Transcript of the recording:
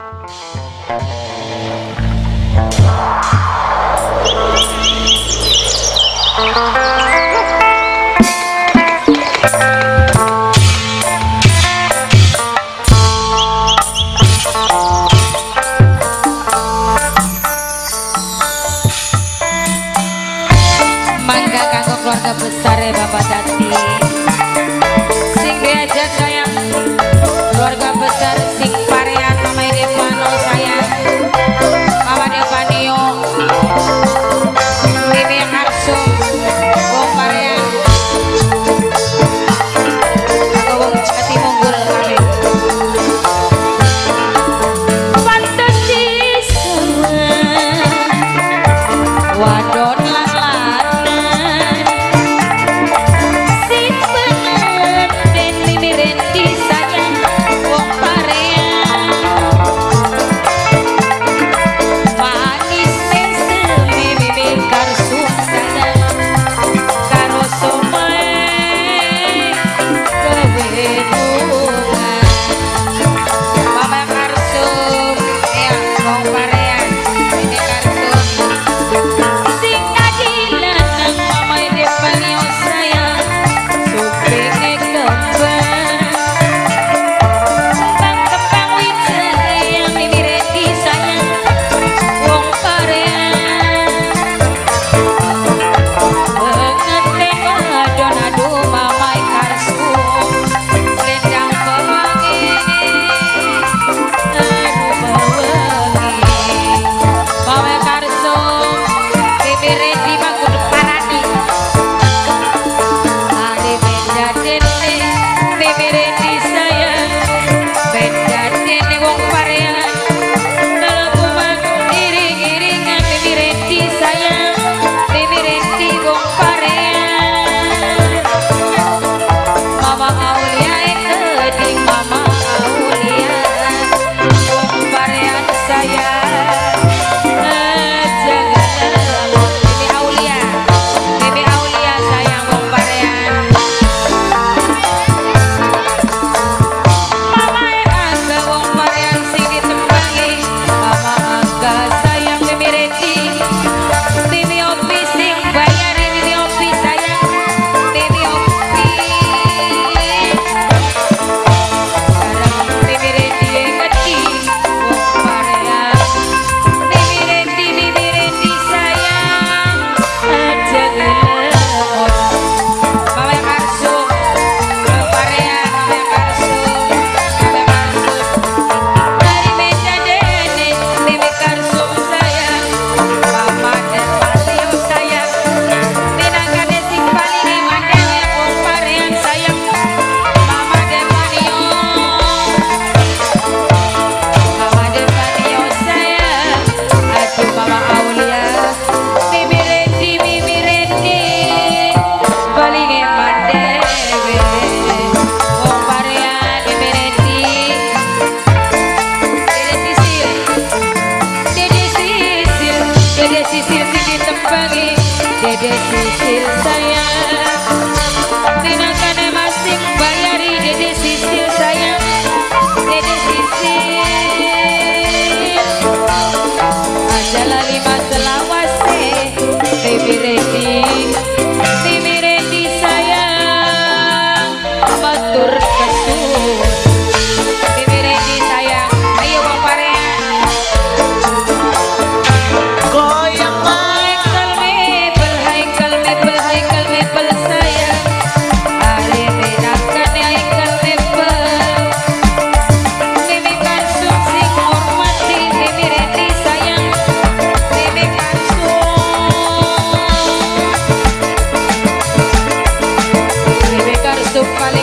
Mangga kanggo keluarga besar ya Bapak Dati. Sing diajak sayang keluarga besar sing parean Mama Devano sayang Mama Devanio Bibi Karsum wong parean kanggo wong Jati Munggul kami fantasi wadon Dede Sisil sayang tinangkane masing bayari Dede Sisil sayang Dede Sisil aja lali maselawase Baby Ready sayang matur kesuwun Baby Ready sayang ayo wong parean goyang Supaya